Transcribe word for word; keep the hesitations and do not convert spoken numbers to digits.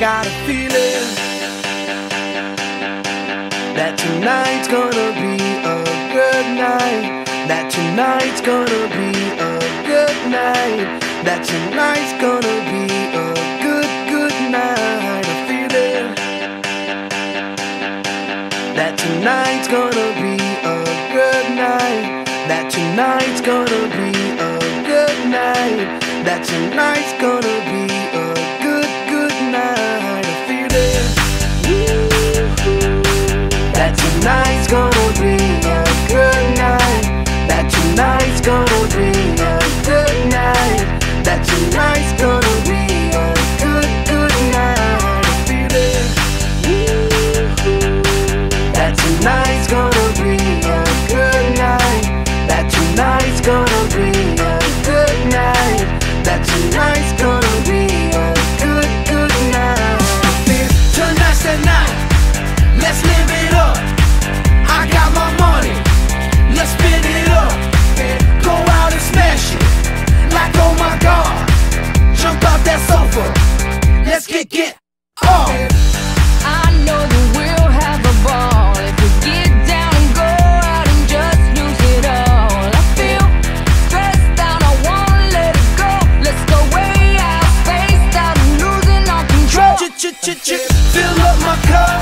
got a feeling that tonight's gonna be a good night. That tonight's gonna be a good night. That tonight's gonna be a good, good night. A feeling that tonight's gonna be a good night. That tonight's gonna be a good night. That tonight's gonna be a good, good night. A feeling that tonight's gonna be a good night. That tonight's gonna be a good night. That tonight's gonna be a good, good night. A feeling that tonight's gonna be a good night. That tonight's gonna be a good night. That tonight's gonna be a good, good night. Tonight's the night, let's live it up. I got my money, let's spin it up. Go out and smash it, like oh my God. Jump out that sofa, let's kick it off. I know that we'll have a ball if we get down and go out and just lose it all. I feel stressed out, I wanna let it go. Let's go way out, spaced out and losing all control. Ch-ch-ch-ch, fill up my cup.